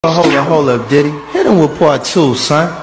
Hold up, Diddy. Hit him with part two, son.